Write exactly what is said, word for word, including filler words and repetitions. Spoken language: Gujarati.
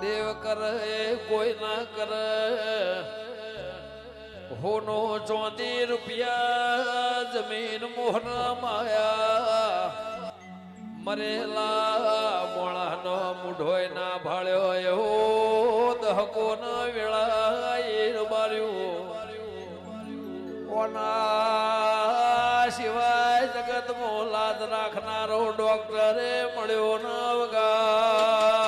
દેવ કરે કોઈ ના કરે હોનો ચોથી રૂપિયા જમીન મોહન માયા મરેલા મોણાનો મુઢોય ના ભાળ્યો એવો દહકો ના વેળા એ બાર્યું ઓના સિવાય જગત મોલાદ રાખનારો ડોક્ટરે મળ્યો ન વગા